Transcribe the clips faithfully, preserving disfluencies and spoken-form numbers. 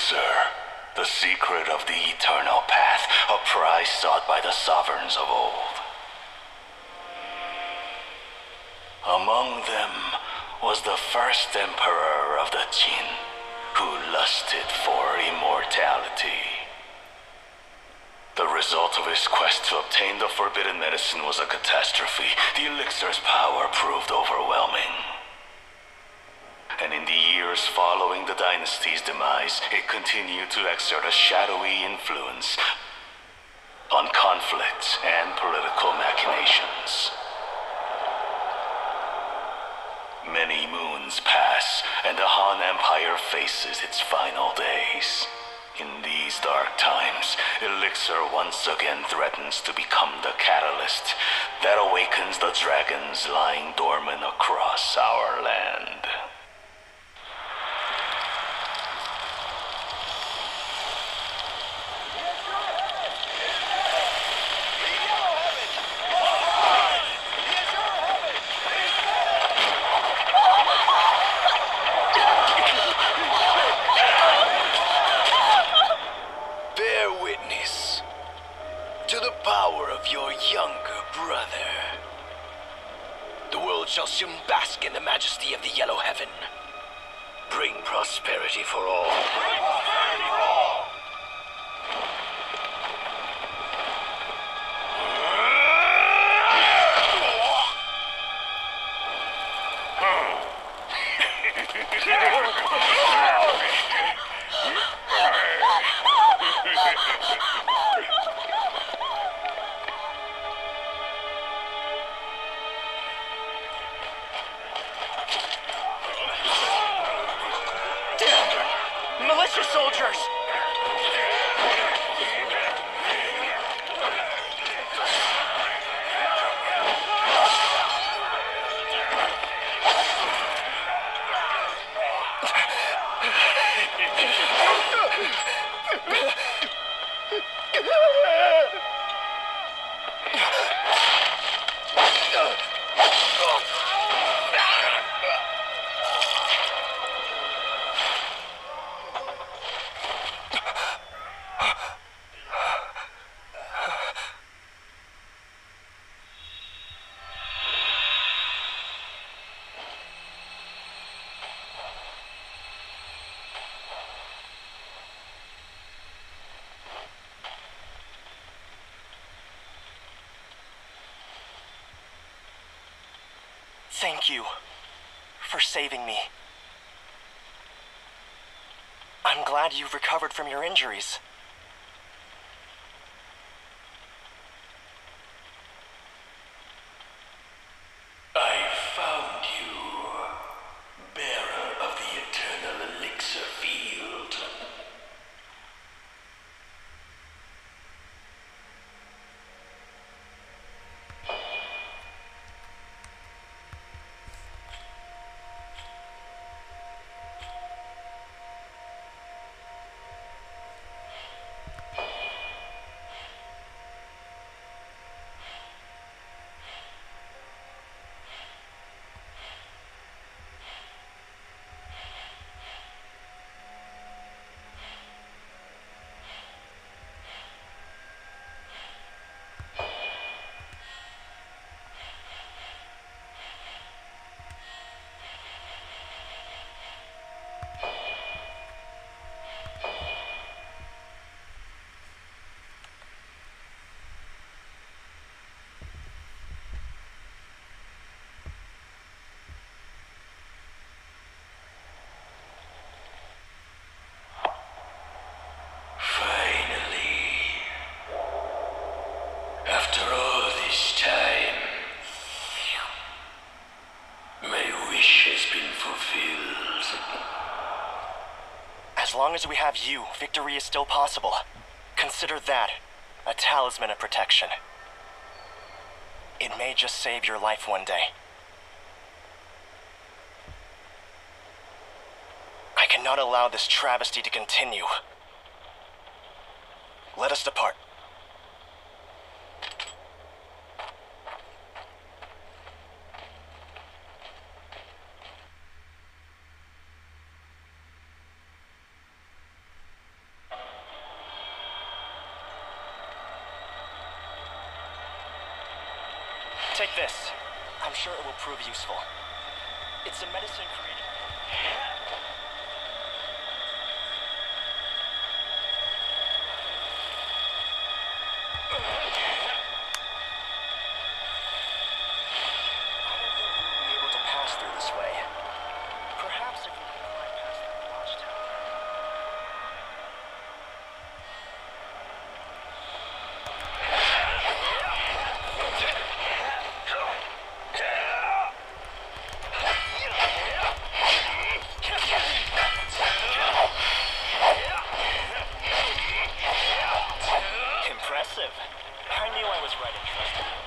Elixir, the secret of the eternal path, a prize sought by the sovereigns of old. Among them was the first emperor of the Jin, who lusted for immortality. The result of his quest to obtain the forbidden medicine was a catastrophe. The elixir's power proved overwhelming. And in the years following the dynasty's demise, it continued to exert a shadowy influence on conflict and political machinations. Many moons pass, and the Han Empire faces its final days. In these dark times, Elixir once again threatens to become the catalyst that awakens the dragons lying dormant across our land. Shall soon bask in the majesty of the Yellow Heaven. Bring prosperity for all. Bring prosperity for all! Militia soldiers! Thank you for saving me. I'm glad you've recovered from your injuries. I found you, bearer of the eternal elixir field. As long as we have you, victory is still possible. Consider that a talisman of protection. It may just save your life one day. I cannot allow this travesty to continue. Let us depart. Take this. I'm sure it will prove useful. It's a medicine created... I knew I was right in trusting you.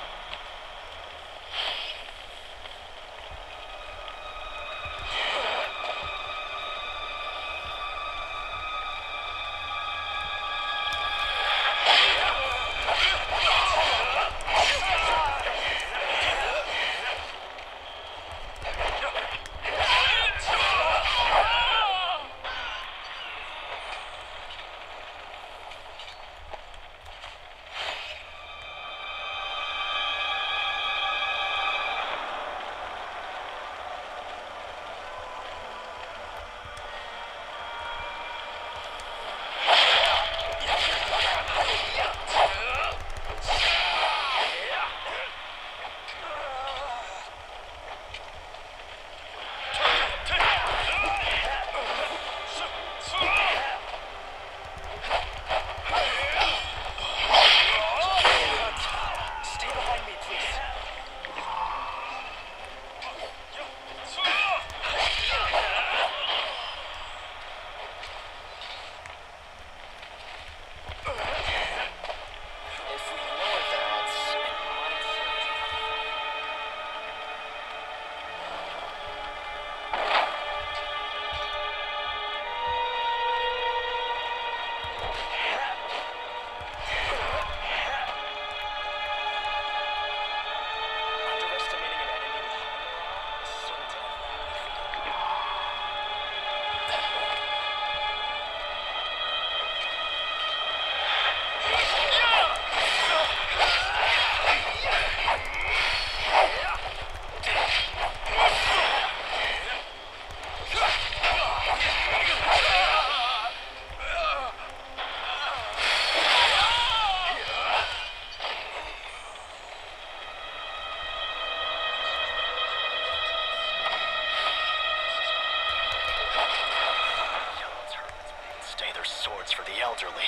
For the elderly.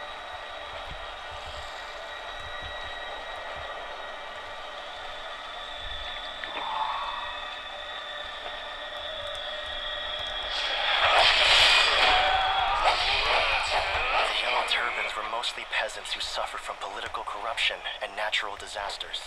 The Yellow Turbans were mostly peasants who suffered from political corruption and natural disasters.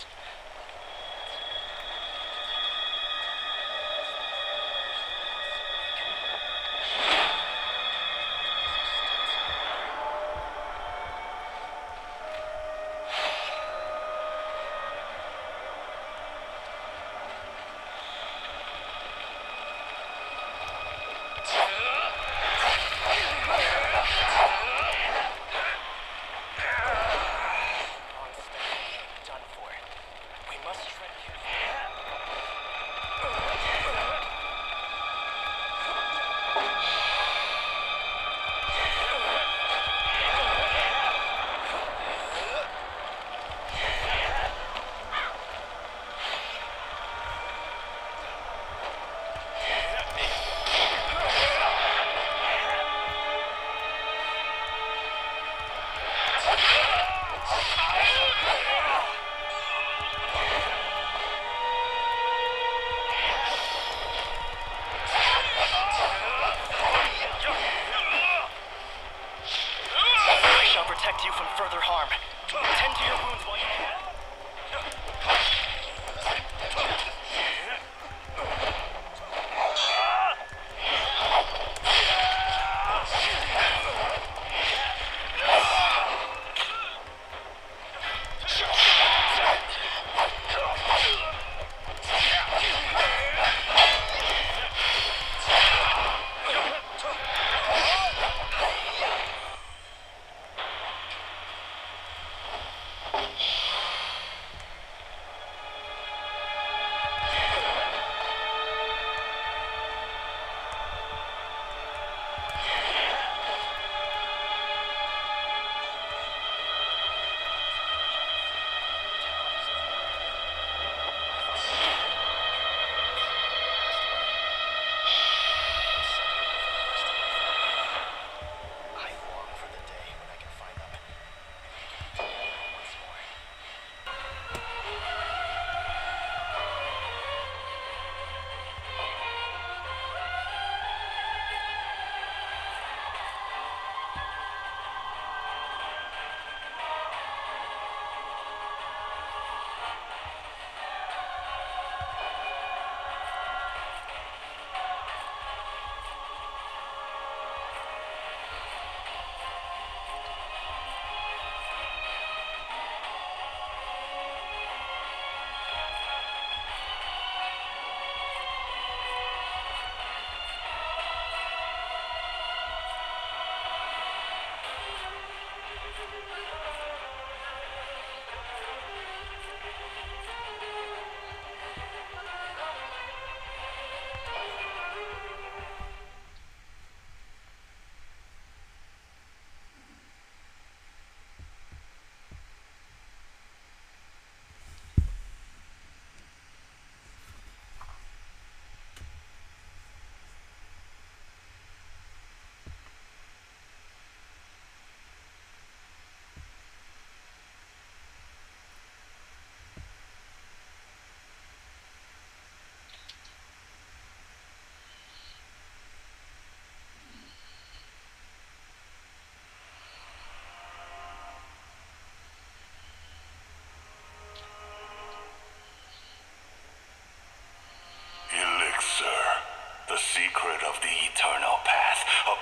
Protect you from further harm. Tend to your wounds while you can.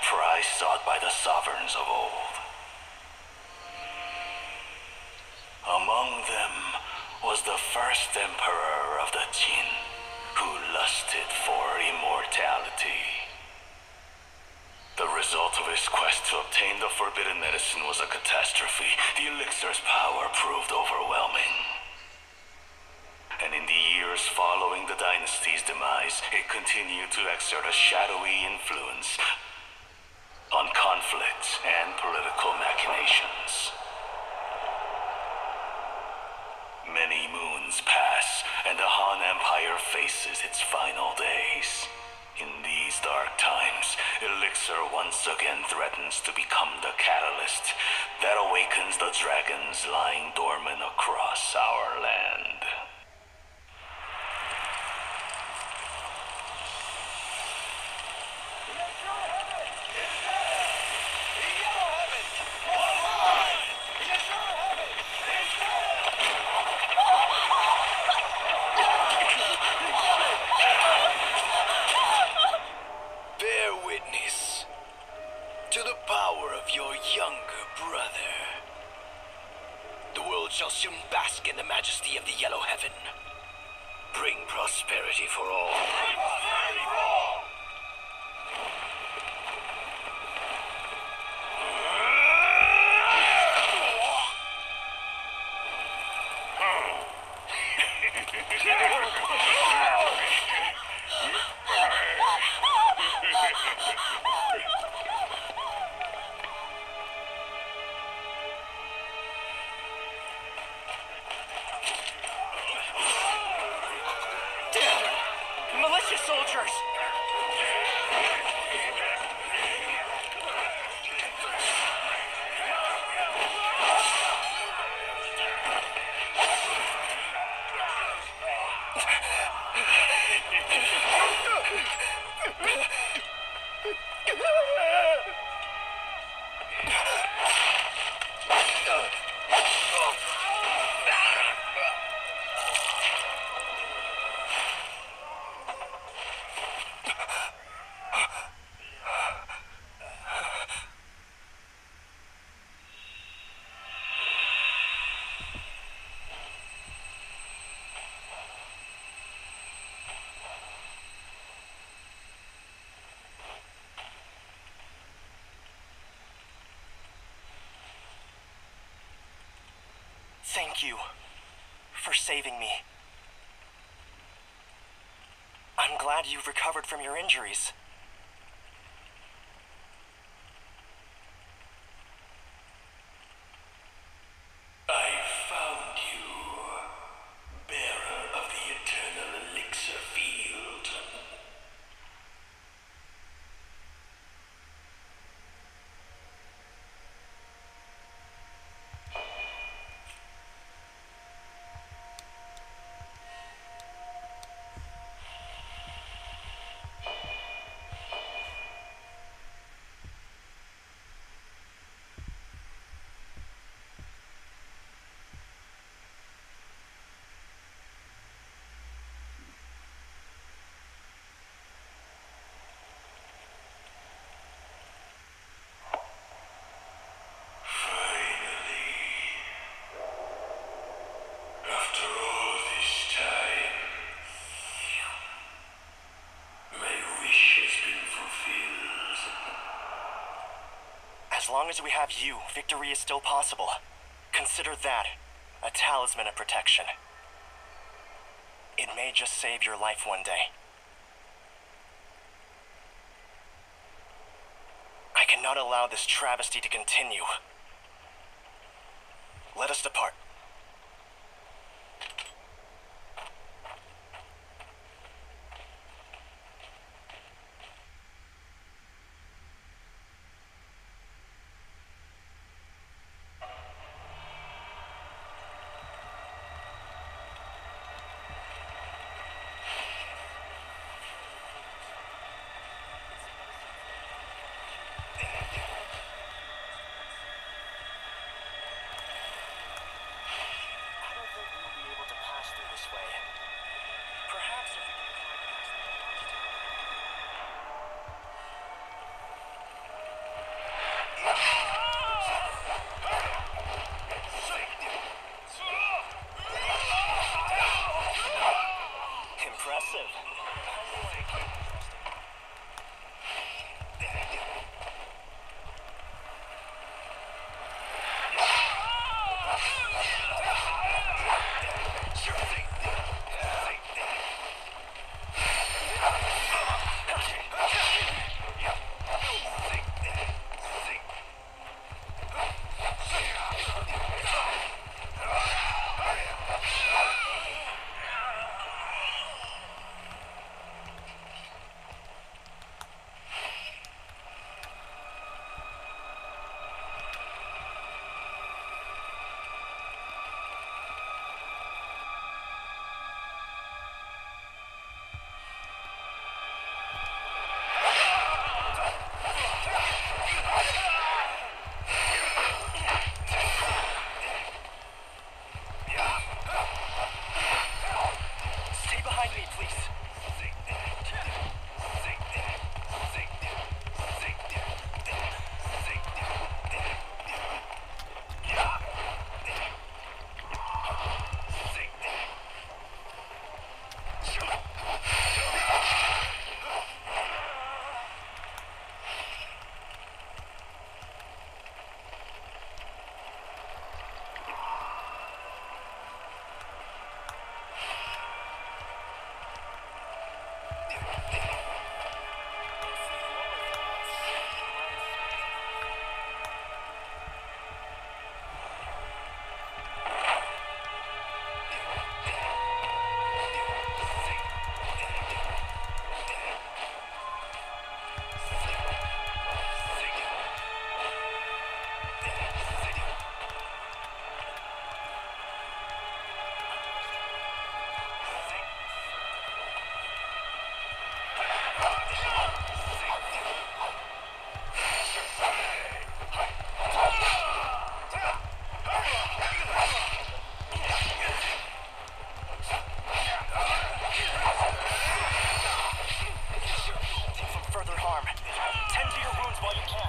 prize sought by the sovereigns of old. Among them was the first emperor of the Jin, who lusted for immortality. The result of his quest to obtain the forbidden medicine was a catastrophe. The elixir's power proved overwhelming. And in the years following the dynasty's demise, it continued to exert a shadowy influence on conflicts and political machinations. Many moons pass, and the Han Empire faces its final days. In these dark times, Elixir once again threatens to become the catalyst that awakens the dragons lying dormant across our land. Shall soon bask in the majesty of the Yellow Heaven. Bring prosperity for all. Bring prosperity for all! Militia soldiers! Thank you for saving me. I'm glad you've recovered from your injuries. I found you, bearer of the eternal elixir field. As long as we have you, victory is still possible. Consider that a talisman of protection. It may just save your life one day. I cannot allow this travesty to continue. Let us depart. you can.